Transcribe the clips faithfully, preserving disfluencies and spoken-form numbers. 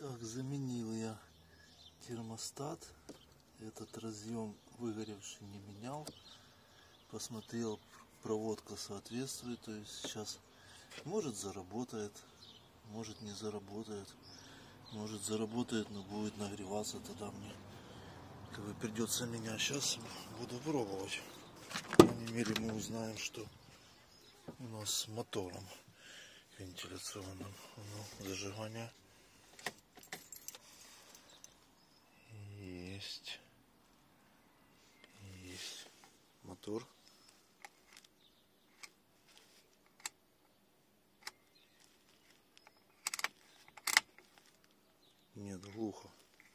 Так, заменил я термостат. Этот разъем выгоревший не менял. Посмотрел, проводка соответствует. То есть сейчас может заработает, может не заработает. Может заработает, но будет нагреваться, тогда мне как бы придется менять. Сейчас буду пробовать. По крайней мере мы узнаем, что у нас с мотором вентиляционным. Ну, зажигание есть. Есть мотор. Нет, глухо.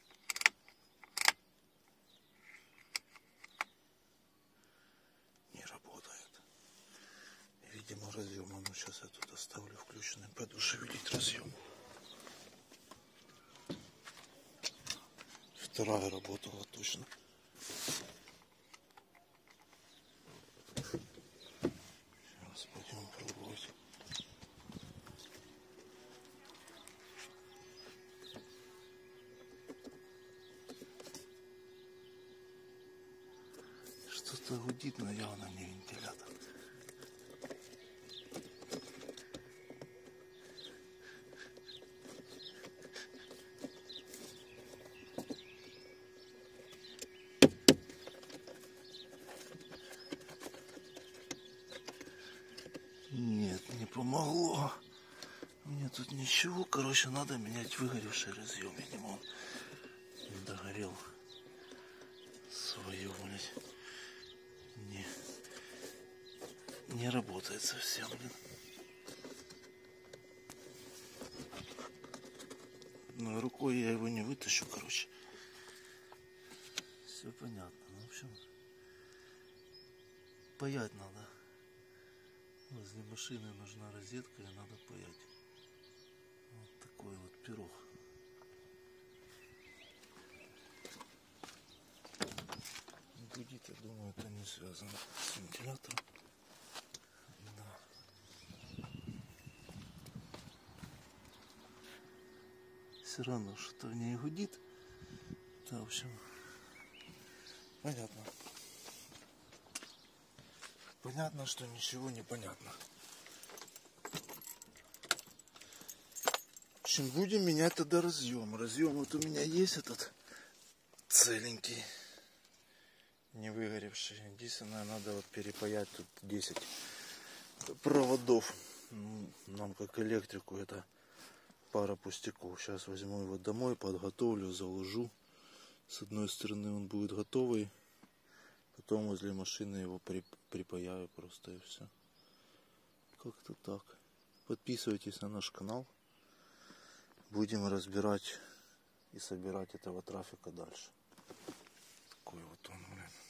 Не работает. Видимо, разъем. Ну, сейчас я тут оставлю включенным. Пойду шевелить разъем. Вторая работала точно. Сейчас пойдем пробовать. Что-то гудит, но явно не вентилятор. Нет, не помогло. Мне тут ничего. Короче, надо менять выгоревший разъем. Видимо, он не догорел. Свою, блядь. Не, не работает совсем, блин. Но рукой я его не вытащу, короче. Все понятно. Ну, в общем, паять надо. Возле машины нужна розетка, и надо паять. Вот такой вот пирог. Гудит, я думаю, это не связано с вентилятором. Да. Все равно что-то в ней гудит. Да, в общем, понятно. Понятно, что ничего не понятно. В общем, будем менять тогда разъем. Разъем вот у меня есть этот целенький, не выгоревший. Единственное, надо вот перепаять тут десять проводов. Нам как электрику это пара пустяков. Сейчас возьму его домой, подготовлю, заложу. С одной стороны он будет готовый. Потом возле машины его припаяю просто, и все. Как-то так. Подписывайтесь на наш канал. Будем разбирать и собирать этого трафика дальше. Такой вот он, блин.